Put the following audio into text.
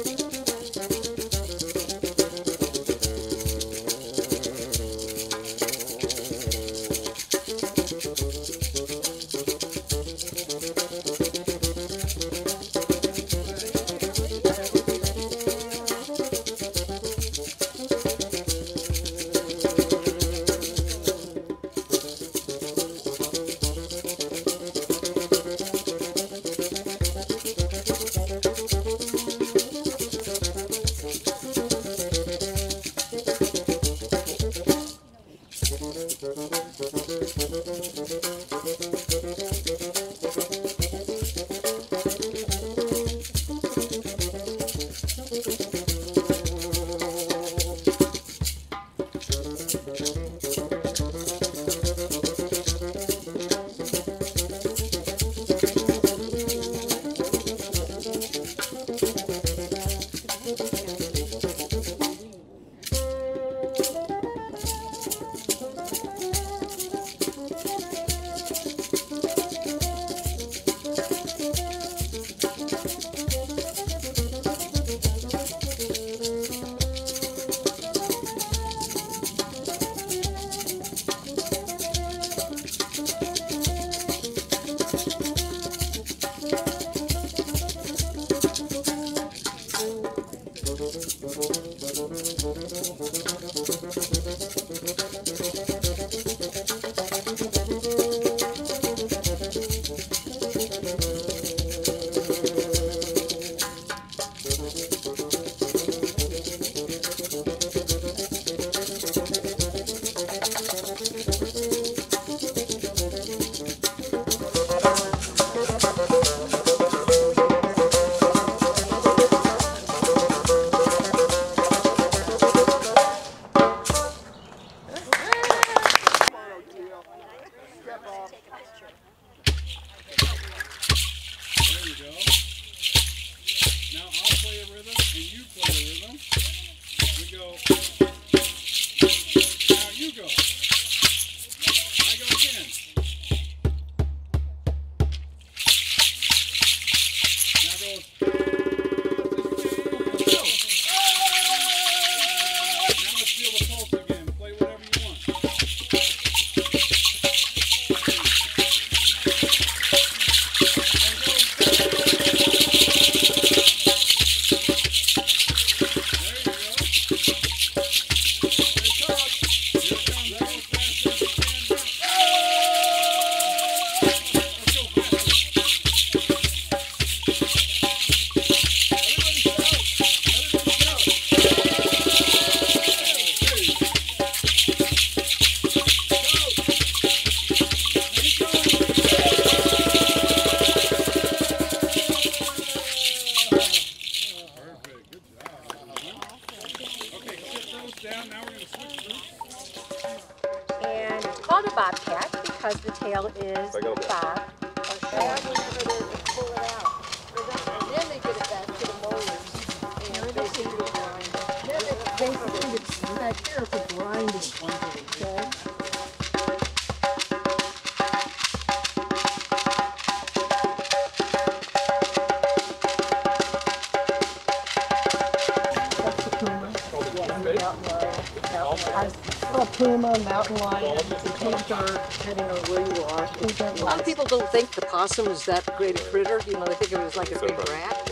because the tail is bob. Okay. Pull it out. And then they get it back to the molars. And basically grind it. Basically, it's back here for grinding. Okay. Puma, mountain lion, the paved are depending on where you are. A lot of people don't think the possum is that great a critter. You know, they think of it as like a big rat.